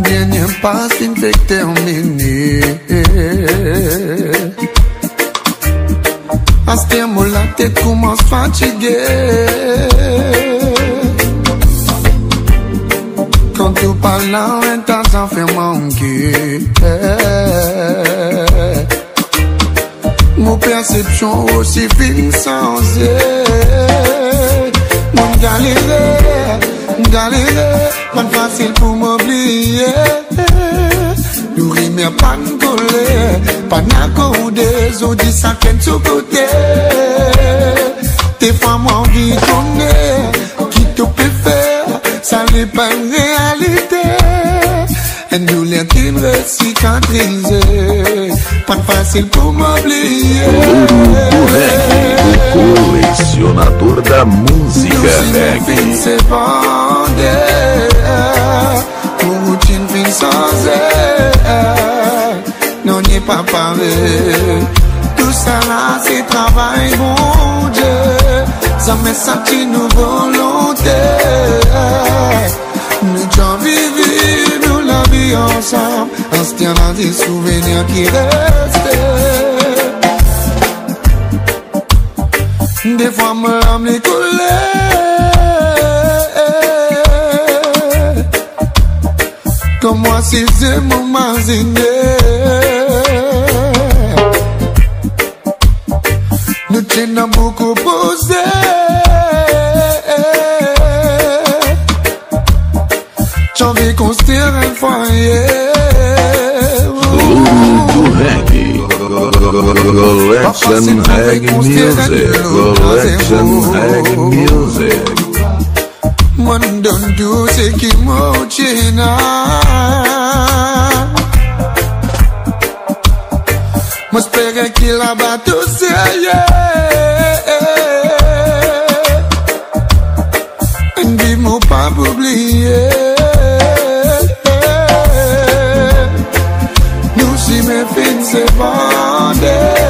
dernier pas fin fait terminé. À ce terme la tête commence fatiguée. Quand tu parles là, un temps ça fait manquer. Mon perception aussi fin sans mon galère, pas facile pour m'oublier. Nous rimes pas de colère, pas d'accorder, on dit ça qu'elle tout côté. Des fois moi envie de connaître, qui te peut faire, ça n'est pas une réalité. Et nous les cicatriser, pas facile pour m'oublier. O colecionador da música reggae. Se vender, pour routine fin sans air, non n'y est pas pareil. Tout ça là c'est travail bon Dieu, ça me sentit nous volonté. Nous t'en vivons, nous la vie ensemble, on se tient dans des souvenirs qui restent. Des fois me l'âme les colère. Comme moi si c'est mon mazine. Nous tenons beaucoup posé. J'en vais construire un foyer. Collection Reggae Music. Collection Reggae Music. Mon don do se qui mochina. Moi j'espère qu'il a battu dis-moi pas oublier. Nous si mes fins se vendent,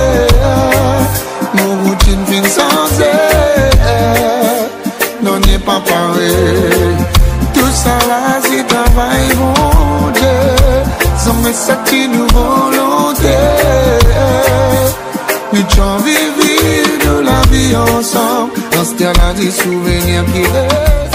mon routine fin sans air, non n'est pas pareil. Tout ça là c'est travail mon Dieu, sans me sentir nous volonté. Nous t'en vivons, nous la vie ensemble, on se tient là des souvenirs qui restent.